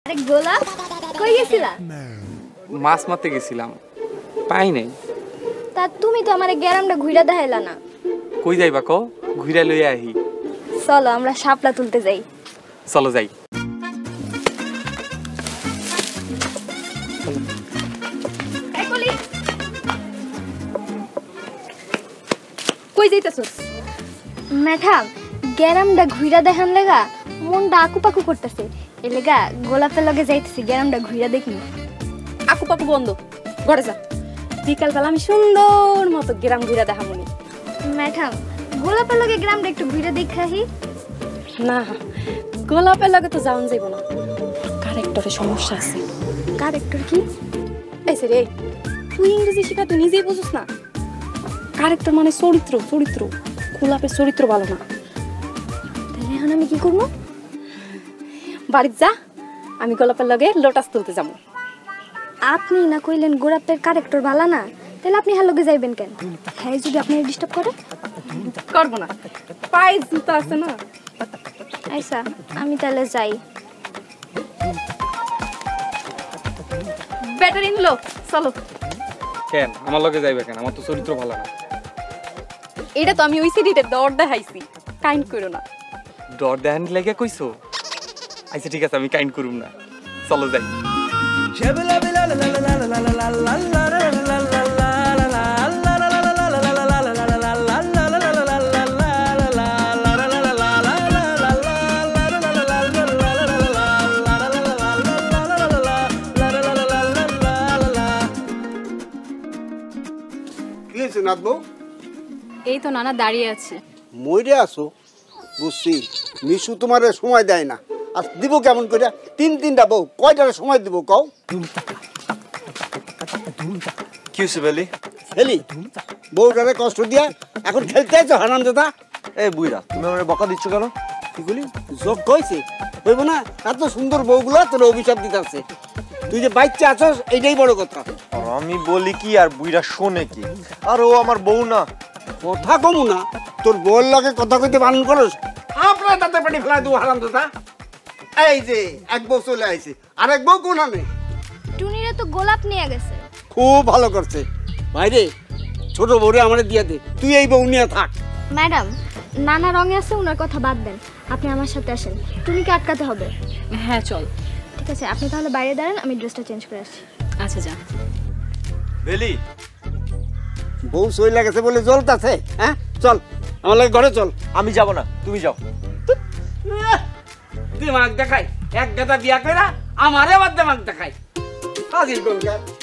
গোলাপ কই গেছিলা? মাছ মারতে গেছিলাম, পাই নাই। তা তুমি তো আমারে গ্রামটা ঘুরা দেখাইলা না। কই যাইবা কও, ঘুরা লইয়া আহি। চলো আমরা শাপলা তুলতে যাই। চলো যাই। কই যাইতাছস? ম্যাডাম গ্রামটা ঘুরা দেখান লেগা মনটা আকুপাকু করতেছে, এ লেগা গোলাপের লগে যাইতেছি, গ্রামটা ঘুরা দেখি। আকু পাকু বন্ধ, ঘরে যা। বিকালবেলা আমি সুন্দর মতো গ্রাম ঘুরা দেখাবনি। ম্যাডাম গোলাপের লগে গ্রামটা একটু ঘুরা দেখাহি। না, গোলাপের লগে তো যাওন যাইব না, ক্যারেক্টারে সমস্যা আছে। ক্যারেক্টার কি? এই সে রে, তুই ইংরেজি শিখা তুই নিজেই বুঝিস না। ক্যারেক্টার মানে চরিত্র, চরিত্র। গোলাপের চরিত্র ভালো না। তাহলে এখন আমি কি করবো? বাড়িতে যা, আমি গোলাপের লগে লোটাস তুলতে যাবো। আপনি না কইলেন গোলাপের ক্যারেক্টার ভালো না, তাহলে আপনি হ্যাঁ লগে যাইবেন কেন? হ্যাঁ যদি আপনি ডিস্টার্ব করে? করবো না, পায়ে জুতা আছে না। আচ্ছা আমি তাহলে যাই। ব্যাটারি নিলো, চলো। কেন আমার লগে যাইবে কেন? আমার তো চরিত্র ভালো না। এটা তো আমি ওই সিডিতে দর দেখাইছি, কাইন্ড করো না। ডর দেখানি লাগে কইছো? আচ্ছা ঠিক আছে, আমি কাইন্ড করুম না, চলো যাই। এই তো নানা দাঁড়িয়ে আছে। মইরে আসো বুঝছি, মিশু তোমার সময় দেয় না। আর দিব কেমন করে? তিনটা বউ, কয়টার সময় দিব কও? কি হয়েছে বেলি? খেলি বউটারে কষ্ট দিয়া এখন খেলতে আছো হারাম দাদা। এই বুইরা, তুমি আমার বকা দিচ্ছ কেন? কি বলি যোগ কইছে হইব না? এত সুন্দর বউগুলো তোর অভিশাপ দিতে আছে। তুই যে বাচ্চা আছস এইটাই বড় কথা। আমি বলি কি আর বুইরা শোনে কি? আর ও আমার বউ না। কথা কমু না, তোর বউর লগে কথা কইতে বারণ করস? আপনার দাঁতে পানি ফেলাই দেবো হারাম দাদা। এই যে এক বউ চলে আইছে, আর এক বউ কোন আনে? টুনিরে তো গোলাপ নিয়ে গেছে। খুব ভালো করছে ভাইরে, ছোট বউরে আমারে দিয়ে দে, তুই এই বউ নিয়ে থাক। ম্যাডাম নানা রঙে আছে, ওনার কথা বাদ দেন, আপনি আমার সাথে আসেন। টুনিকে আটকাতে হবে। হ্যাঁ চল। ঠিক আছে আপনি তাহলে বাইরে দাঁড়ান, আমি ড্রেসটা চেঞ্জ করে আসছি। আচ্ছা যা। বেলি, বউ সই লাগেছে বলে জ্বলতাছে। হ্যাঁ চল আমার লাগে ঘরে চল। আমি যাব না, তুমি যাও। দিমাগ দেখাই, এক গাদা বিয়া কইরা আমারে আবার দিমাগ দেখাই। হাজির করুন।